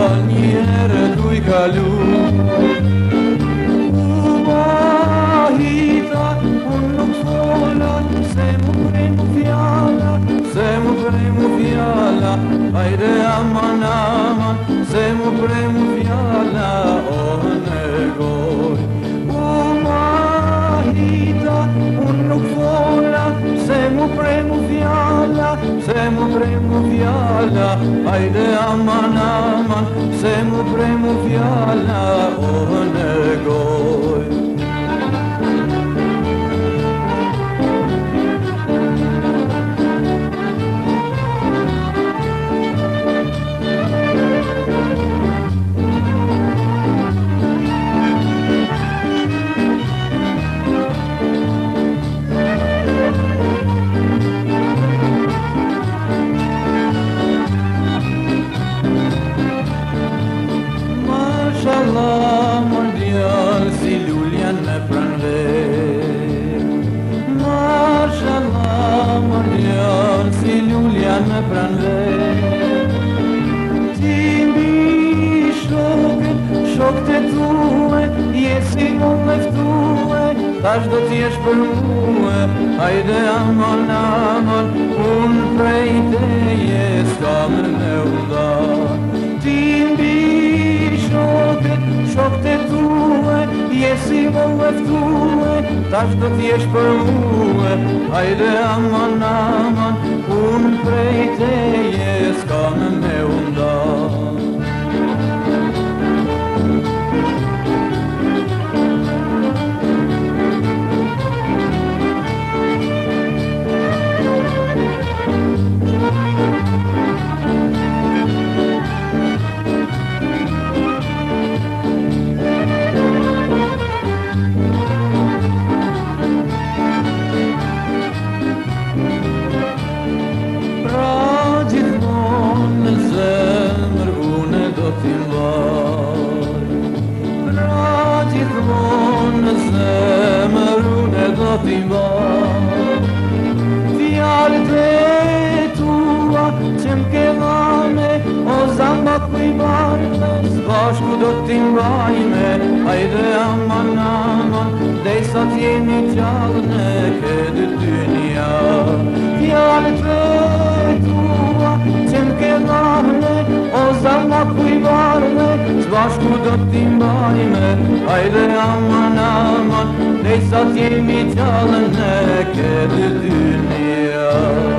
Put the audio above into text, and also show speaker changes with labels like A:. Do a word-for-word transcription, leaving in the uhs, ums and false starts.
A: njëherë duj kalu. Umahita, unë nuk fola, se mu premu fjala, se mu premu fjala, hajde aman aman, se mu premu fjala, o negoj. Umahita, unë nuk fola, se mu premu fjala, se mu premu fjala, hajde aman aman, se mu premu fjala, o negoj. Mashallah, mondial, si luljan me pranver. Mashallah, mondial, si luljan me pranver. Ti mbi shokët, shokët e tue, jesi mu meftue, tash do t'jesh për muë, hajde aman aman, unë prej teje s'kam me uda. Ti mbi shokët, shokët e tue, jesi mu meftue, tash do t'jesh për muë, hajde aman aman, unë prej teje s'kam me uda. Fjalët e tua që m'ke dhane, o zamba kuj barme, s'bashku do t'i mbajme, hajde aman aman, dej sa t'jemi gjallë në këtë dynja. Fjalët e tua që m'ke dhane, o zamba kuj barme, s'bashku do t'i mbajme, hajde aman aman, dej sa t'jemi gjallë në këtë dynja.